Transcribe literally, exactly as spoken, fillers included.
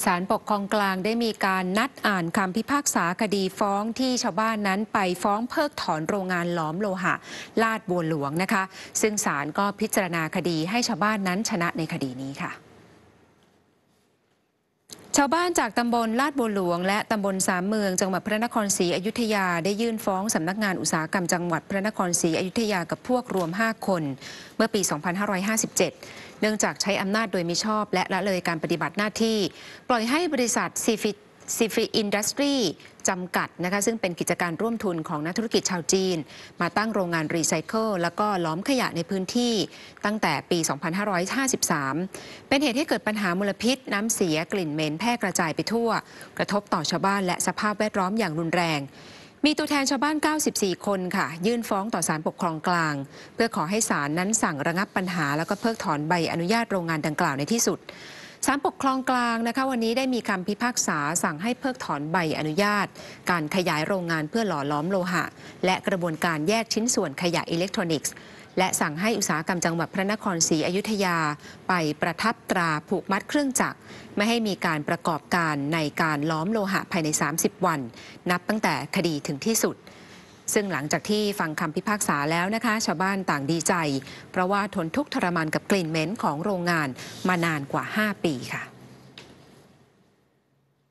ศาลปกครองกลางได้มีการนัดอ่านคำพิพากษาคดีฟ้องที่ชาวบ้านนั้นไปฟ้องเพิกถอนโรงงานหลอมโลหะลาดบัวหลวงนะคะซึ่งศาลก็พิจารณาคดีให้ชาวบ้านนั้นชนะในคดีนี้ค่ะชาวบ้านจากตำบลลาดบัวหลวงและตำบลสามเมืองจังหวัดพระนครศรีอยุธยาได้ยื่นฟ้องสำนักงานอุตสาหกรรมจังหวัดพระนครศรีอยุธยากับพวกรวมห้าคนเมื่อปี สองพันห้าร้อยห้าสิบเจ็ด เนื่องจากใช้อำนาจโดยมิชอบและละเลยการปฏิบัติหน้าที่ปล่อยให้บริษัทซีฟิซีฟิอินดัสทรีจำกัดนะคะซึ่งเป็นกิจการร่วมทุนของนักธุรกิจชาวจีนมาตั้งโรงงานรีไซเคิลแล้วก็ล้อมขยะในพื้นที่ตั้งแต่ปี สองพันห้าร้อยห้าสิบสาม เป็นเหตุให้เกิดปัญหามลพิษน้ำเสียกลิ่นเหม็นแพร่กระจายไปทั่วกระทบต่อชาวบ้านและสภาพแวดล้อมอย่างรุนแรงมีตัวแทนชาวบ้าน เก้าสิบสี่ คนค่ะยื่นฟ้องต่อศาลปกครองกลางเพื่อขอให้ศาลนั้นสั่งระงับปัญหาแล้วก็เพิกถอนใบอนุญาตโรงงานดังกล่าวในที่สุดศาลปกครองกลางนะคะวันนี้ได้มีคำพิพากษาสั่งให้เพิกถอนใบอนุญาตการขยายโรงงานเพื่อหล่อล้อมโลหะและกระบวนการแยกชิ้นส่วนขยะอิเล็กทรอนิกส์และสั่งให้อุตสาหกรรมจังหวัดพระนครศรีอยุธยาไปประทับตราผูกมัดเครื่องจักรไม่ให้มีการประกอบการในการล้อมโลหะภายในสามสิบวันนับตั้งแต่คดีถึงที่สุดซึ่งหลังจากที่ฟังคำพิพากษาแล้วนะคะชาวบ้านต่างดีใจเพราะว่าทนทุกข์ทรมานกับกลิ่นเหม็นของโรงงานมานานกว่าห้าปีค่ะ